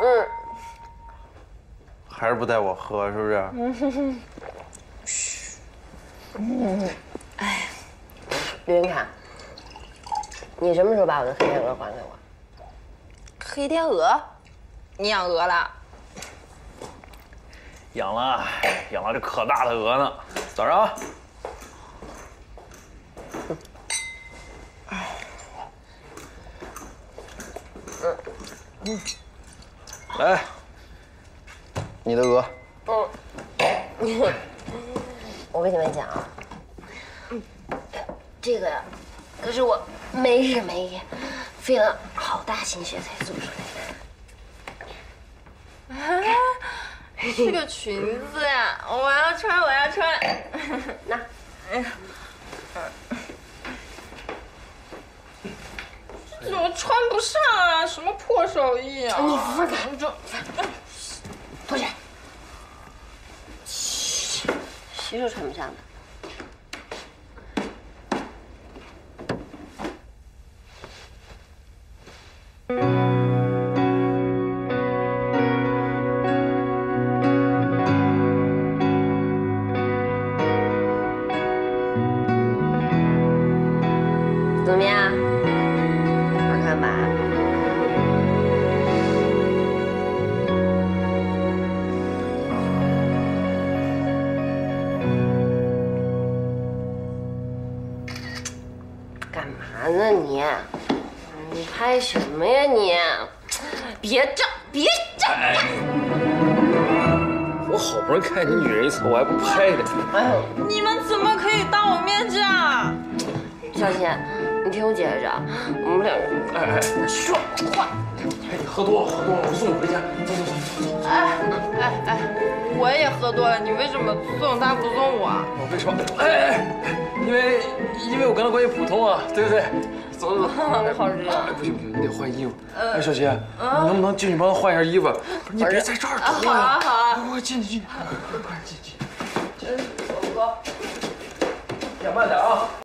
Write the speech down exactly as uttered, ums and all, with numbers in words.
嗯。 还是不带我喝，是不是？ 嗯。嘘。嗯。哎，吕云凯，你什么时候把我的黑天鹅还给我？ 黑天鹅？你养鹅了？ 养了，养了这可大的鹅呢。早上啊。嗯嗯。来，你的鹅。 嗯。我跟你们讲啊，这个呀，可是我没日没夜费了好大心血才做出来的。 啊，是个裙子呀！我要穿，我要穿。 那，哎呀， 怎么穿不上啊？什么破手艺啊！ 你放开， 这脱下。谁说穿不上的？怎么样？好看吧？干嘛呢你？你拍什么呀你？别照，别照！ 我好不容易看你女人一次，我还不拍的。 哎呦， 你们怎么可以当我面这样？ 小琴，你听我解释啊，我们两个哎哎， 说话。 哎，你喝多了，喝多了，我送你回家。走走走走走。 哎哎哎，我也喝多了，你为什么送他不送我？ 我为什么？哎哎哎，因为因为我跟他关系普通啊，对不对？走走走。 好热。 哎，不行不行，你得换衣服。哎，小琴，你能不能进去帮他换一下衣服？不是，你别在这儿等好啊好啊。 快进去进去，快进去。 真走走。 呀，慢点啊。